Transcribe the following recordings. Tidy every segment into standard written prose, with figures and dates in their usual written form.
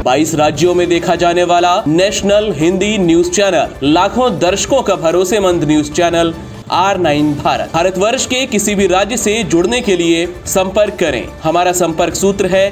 22 राज्यों में देखा जाने वाला नेशनल हिंदी न्यूज चैनल, लाखों दर्शकों का भरोसेमंद news channel R9 Bharat. Bharatvarsh के किसी भी राज्य से जुड़ने के लिए संपर्क करें। हमारा संपर्क सूत्र है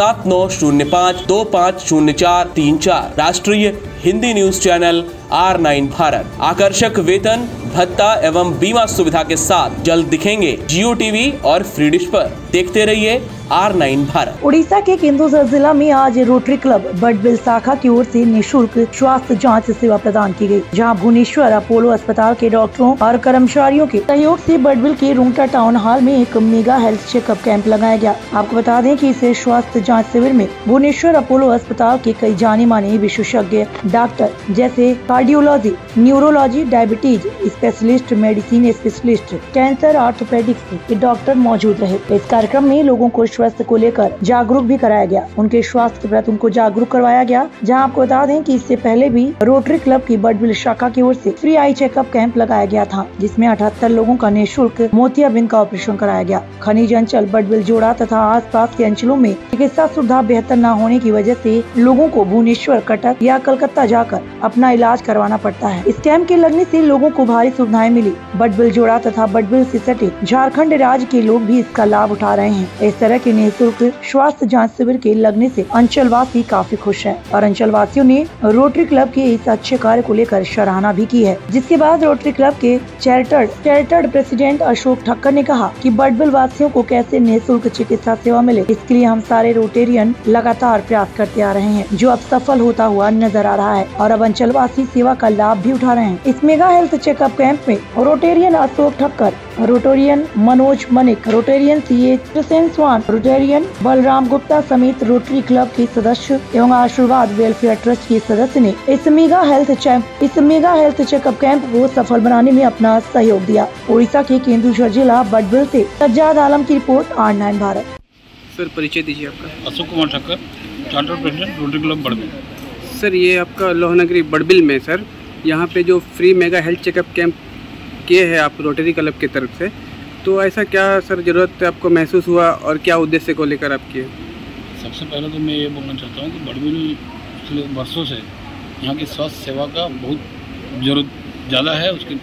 7905250434। राष्ट्रीय Hindi news channel R9 Bharat. आकर्षक वेतन, भत्ता एवं बीमा सुविधा के साथ जल्द दिखेंगे जियो टीवी और फ्री डिश पर। देखते रहिए R9 भारत। उड़ीसा के केंदुझर जिला में आज रोटरी क्लब बडबिल शाखा की ओर से निःशुल्क स्वास्थ्य जांच सेवा प्रदान की गई, जहां भुवनेश्वर अपोलो अस्पताल के डॉक्टरों और कर्मचारियों के सहयोग से बडबिल के रुंगटा टाउन हॉल में एक मेगा हेल्थ चेकअप कैंप लगाया गया। आपको बता दें कि इस स्वास्थ्य जाँच शिविर में भुवनेश्वर अपोलो अस्पताल के कई जाने माने विशेषज्ञ डॉक्टर जैसे cardiology, neurology, diabetes specialist, medicine specialist, cancer, orthopaedics के डॉक्टर मौजूद रहे। इस कार्यक्रम में लोगों को स्वास्थ्य को लेकर जागरूक भी कराया गया। उनके स्वास्थ्य के प्रति उनको जागरूक करवाया गया। जहां आपको बता दें कि इससे पहले भी रोटरी क्लब की बडबिल शाखा की ओर से फ्री आई चेकअप कैंप लगाया गया था, जिसमें 78 लोगों का निःशुल्क मोतियाबिंद का ऑपरेशन कराया गया। खनिज अंचल बडबिल जोड़ा तथा आसपास के अंचलों में चिकित्सा सुविधा बेहतर न होने की वजह से लोगों को भुवनेश्वर, कटक या कलकत्ता जाकर अपना इलाज करवाना पड़ता है। इस कैंप के लगने से लोगों को भारी सुविधाएं मिली। बडबिल जोड़ा तथा बडबिल से सटे झारखंड राज्य के लोग भी इसका लाभ उठा रहे हैं। इस तरह के निःशुल्क स्वास्थ्य जांच शिविर के लगने से अंचलवासी काफी खुश हैं और अंचलवासियों ने रोटरी क्लब के इस अच्छे कार्य को लेकर सराहना भी की है। जिसके बाद रोटरी क्लब के चैरिटेड प्रेसिडेंट अशोक ठक्कर ने कहा कि बडबिल वासियों को कैसे निःशुल्क चिकित्सा सेवा मिले, इसके लिए हम सारे रोटेरियन लगातार प्रयास करते आ रहे हैं, जो अब सफल होता हुआ नजर आ रहा है और अब अंचलवासी सेवा का लाभ भी उठा रहे हैं। इस मेगा हेल्थ चेकअप कैंप में Rotarian Ashok Thakkar, Rotarian Manoj Manik, Rotarian CH Prasen Swain, Rotarian Balram Gupta समेत रोटरी क्लब के सदस्य एवं आशीर्वाद वेलफेयर ट्रस्ट के सदस्य ने इस मेगा हेल्थ चेकअप कैंप को सफल बनाने में अपना सहयोग दिया। उड़ीसा के केंदुझर जिला बडबिल से सज्जाद आलम की रिपोर्ट R9 भारत। सर परिचय दीजिए आपका। Ashok Kumar Thakkar, charter president Rotary Club Barbil. Sir ये आपका लोहनगरी बडबिल में सर यहाँ पे जो free mega health checkup camp किए हैं आप रोटरी क्लब की तरफ से, तो ऐसा क्या सर जरूरत आपको महसूस हुआ और क्या उद्देश्य को लेकर आप किए? सबसे पहले तो मैं ये बोलना चाहता हूँ कि बडबिल पिछले वर्षों से यहाँ की स्वास्थ्य सेवा का बहुत जरूरत ज़्यादा है, उसकी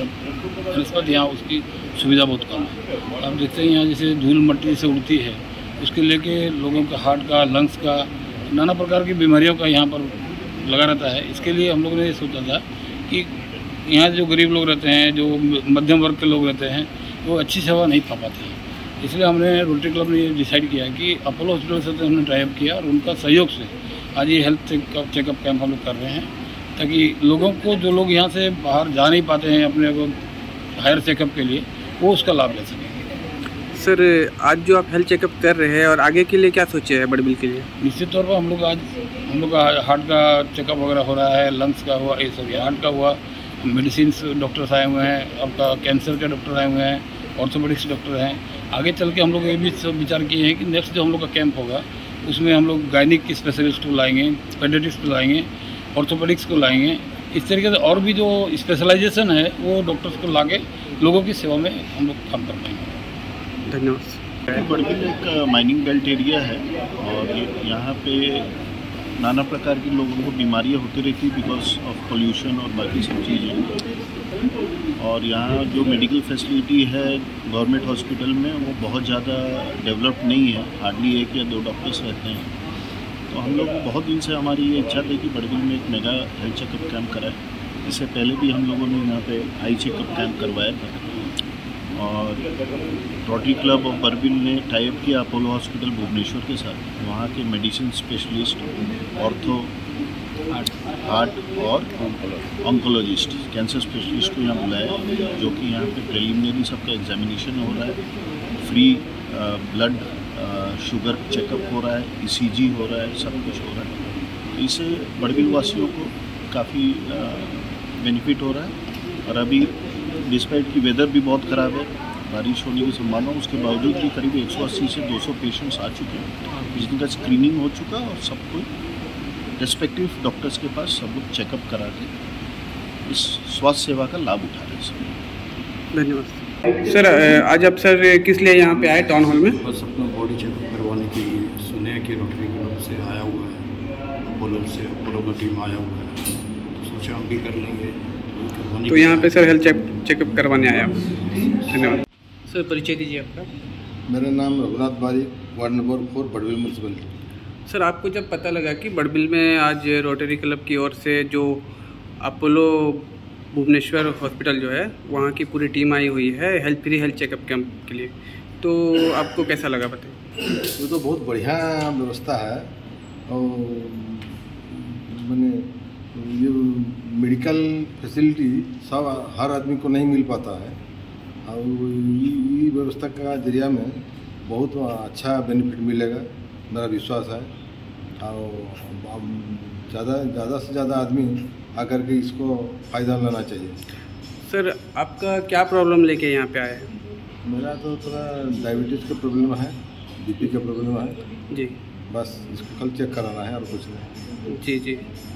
निस्बत यहाँ उसकी सुविधा बहुत कम है। आप देखते हैं यहाँ जैसे धूल मट्टी से उड़ती है, उसके लेके लोगों का हार्ट का, लंग्स का, नाना प्रकार की बीमारियों का यहाँ पर लगा रहता है। इसके लिए हम लोगों ने ये सोचा था कि यहाँ जो गरीब लोग रहते हैं, जो मध्यम वर्ग के लोग रहते हैं, वो अच्छी सेवा नहीं पा पाते हैं। इसलिए हमने रोटरी क्लब ने ये डिसाइड किया कि अपोलो हॉस्पिटल से तो हमने टाई अप किया और उनका सहयोग से आज ये हेल्थ चेकअप कैंप हम लोग कर रहे हैं, ताकि लोगों को, जो लोग यहाँ से बाहर जा नहीं पाते हैं अपने को हायर चेकअप के लिए, वो उसका लाभ ले सकें। सर आज जो आप हेल्थ चेकअप कर रहे हैं और आगे के लिए क्या सोचे हैं बडबिल के लिए? निश्चित तौर पर हम लोग का हार्ट का चेकअप वगैरह हो रहा है, लंग्स का हुआ, ये सब हार्ट का हुआ, मेडिसिन डॉक्टर्स आए हुए हैं, आपका कैंसर के डॉक्टर आए हुए हैं, ऑर्थोपेडिक्स डॉक्टर हैं। आगे चल के हम लोग ये भी सब विचार किए हैं कि नेक्स्ट जो हम लोग का कैंप होगा उसमें हम लोग गायनिक की स्पेशलिस्ट को लाएंगे, पेडियाट्रिक्स को लाएंगे, ऑर्थोपेडिक्स को लाएंगे। इस तरीके से और भी जो स्पेशलाइजेशन है वो डॉक्टर्स को लाके लोगों की सेवा में हम लोग काम कर पाएंगे। धन्यवाद। बडबिल एक माइनिंग बेल्ट एरिया है और यहाँ पे नाना प्रकार की लोगों को बीमारियाँ होती रहती बिकॉज ऑफ पोल्यूशन और बाकी सब चीज़ें। और यहाँ जो मेडिकल फैसिलिटी है गवर्नमेंट हॉस्पिटल में वो बहुत ज़्यादा डेवलप नहीं है, हार्डली 1 या 2 डॉक्टर्स रहते हैं। तो हम लोग बहुत दिन से हमारी ये इच्छा थी कि बडबिल में एक मेगा हेल्थ चेकअप कैंप कराए। इससे पहले भी हम लोगों ने यहाँ पे आई चेकअप कैंप करवाया था और रोटरी क्लब ऑफ बडबिल ने टाई अप किया अपोलो हॉस्पिटल भुवनेश्वर के साथ। वहाँ के मेडिसिन स्पेशलिस्ट, ऑर्थो, हार्ट और ऑन्कोलॉजिस्ट, कैंसर स्पेशलिस्ट को यहाँ बुलाया, जो कि यहाँ पे प्रिलिमिनरी सबका एग्जामिनेशन हो रहा है, फ्री ब्लड शुगर चेकअप हो रहा है, ECG हो रहा है, सब कुछ हो रहा है। तो इससे बडबिल वासियों को काफ़ी बेनिफिट हो रहा है। और अभी डिस्पाइट की वेदर भी बहुत ख़राब है, बारिश होने की संभावना, उसके बावजूद भी करीब 180 से 200 पेशेंट्स आ चुके हैं, जिनका स्क्रीनिंग हो चुका और सब कोई रेस्पेक्टिव डॉक्टर्स के पास सब लोग चेकअप करा के इस स्वास्थ्य सेवा का लाभ उठा रहे हैं। धन्यवाद सर। आज आप सर किस लिए यहाँ पे आए टाउन हॉल में? बस अपना बॉडी चेकअप करवाने के लिए। सुने कि रोटरी क्लब से आया हुआ है अपोलो से, अपोलो का टीम आया हुआ है, तो सोचा हम भी कर लेंगे। तो यहाँ पे सर हेल्थ चेकअप करवाने आया। धन्यवाद सर। परिचय दीजिए आपका। मेरा नाम Raghunath Bari, ward number 4, Barbil municipality. Sir, आपको जब पता लगा कि बड़बिल में आज रोटरी क्लब की ओर से जो अपोलो भुवनेश्वर हॉस्पिटल जो है वहाँ की पूरी टीम आई हुई है फ्री हेल्थ चेकअप कैंप के लिए, तो आपको कैसा लगा बताइए? ये तो बहुत बढ़िया व्यवस्था है और मैंने ये मेडिकल फैसिलिटी सब हर आदमी को नहीं मिल पाता है और ये व्यवस्था का जरिया में बहुत अच्छा बेनिफिट मिलेगा, मेरा विश्वास है। और ज़्यादा से ज़्यादा आदमी आकर के इसको फ़ायदा लेना चाहिए। सर, आपका क्या प्रॉब्लम लेके यहाँ पे आए हैं? मेरा तो थोड़ा डायबिटीज़ का प्रॉब्लम है, बीपी का प्रॉब्लम है जी। बस इसको कल चेक कराना है और कुछ नहीं। जी।